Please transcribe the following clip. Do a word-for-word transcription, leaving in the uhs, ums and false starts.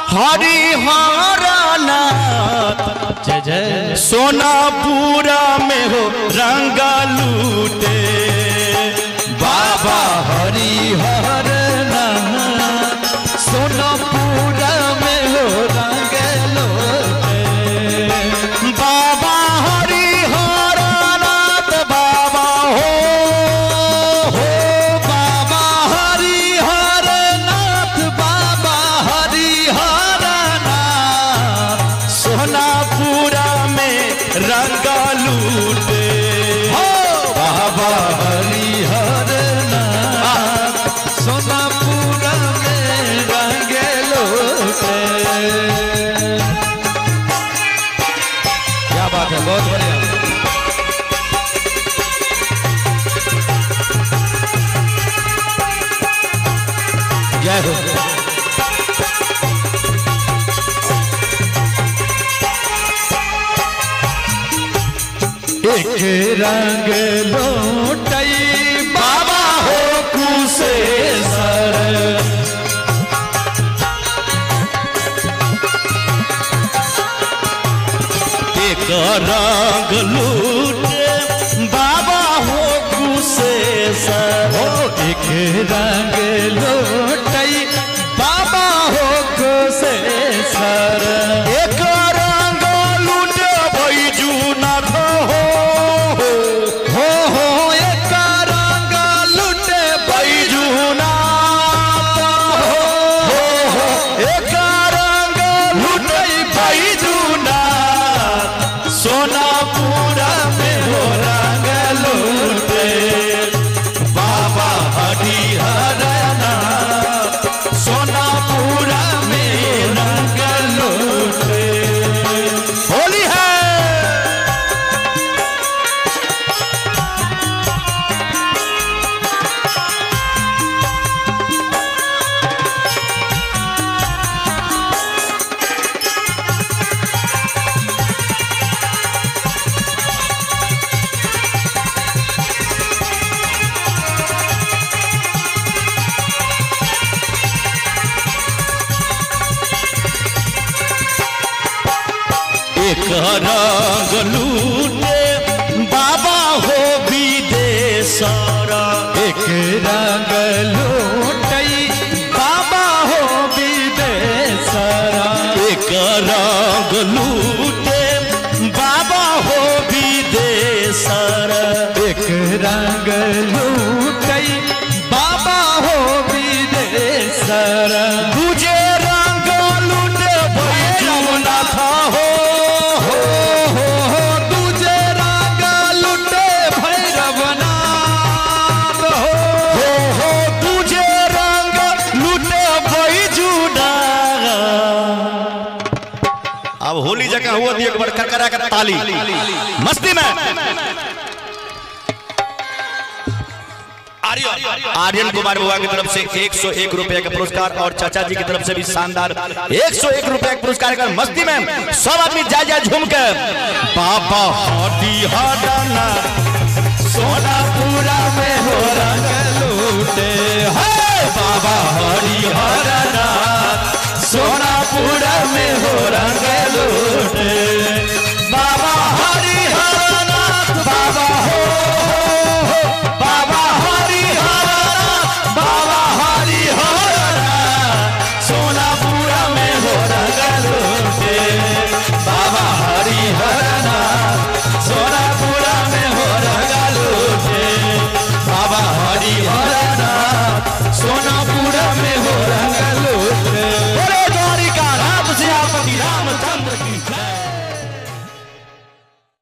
हरिहरनाथ जय जय सोनापुरा में हो रंगा लूटे बाबा हरिहरनाथ सोनापुरा में हो रंगा लूटे बाबा हरिहरनाथ बाबा हो हो बाबा हरिहरनाथ बाबा हरिहरनाथ सोनापुरा में रंगा लूटे हो बाबा हरिहरनाथ सोनापुरा में रंगे लूटे। क्या बात है, बहुत बढ़िया। जय हो। एक रंग लोटई बाबा हो कुशेश्वर एक रंग लूटे बाबा हो कुशेश्वर हो एक रंग लोटई बाबा हो कुशेश्वर एक रंग लूटे बैजूनाथ हो हो हो एक रंग लूटे बैजूनाथ हो हो एक रंग लूटे बैजूनाथ सोनापुरा में हो रंग लूटे बाबा हरिहरनाथ सोनापुरा में रंग लूटे। होली है एक रंग लूटे बाबा हो विदेशरा एक रंग लूटई बाबा हो विदेशरा एक रंग लूटे बाबा हो विदेशरा एक रंग लूटई बाबा हो विदेशरा दूजे रंग लूटे बैजूनाथ हो अब होली जगह हुआ थी एक बार करकरा कर ताली मस्ती में आर्यन कुमार बुआ की तरफ से एक सौ एक रुपए का पुरस्कार और चाचा जी की तरफ से भी शानदार एक सौ एक रुपए का पुरस्कार कर मस्ती में सब आदमी जा जा झूम के बाबा हरिहरनाथ सोनापुरा में हो रंग लूटे है बाबा हरिहरनाथ